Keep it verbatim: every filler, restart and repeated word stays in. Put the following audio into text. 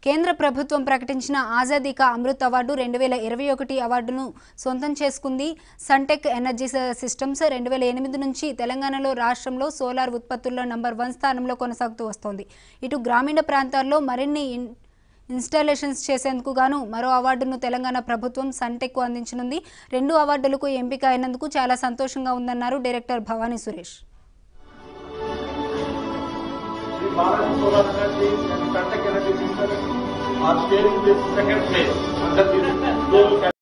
కేంద్ర ప్రభుత్వం ప్రకటించిన ఆజాదీ కా అమృత్ అవార్డు రెండు వేల ఇరవై ఒకటి అవార్డును సొంతం చేసుకుంది. సంటెక్ ఎనర్జీ సిస్టమ్స్ రెండు వేల ఎనిమిది నుంచి తెలంగాణలో రాష్ట్రంలో సోలార్ ఉత్పత్తుల్లో నంబర్ వన్ స్థానంలో కొనసాగుతూ వస్తోంది. ఇటు గ్రామీణ ప్రాంతాల్లో మరిన్ని ఇన్స్టాలేషన్స్ చేసేందుకు గాను మరో అవార్డును తెలంగాణ ప్రభుత్వం సంటెక్కు అందించనుంది. రెండు అవార్డులకు ఎంపిక అయినందుకు చాలా సంతోషంగా ఉందన్నారు director Bhavani Suresh. Suntec energy system are sharing this second phase under this global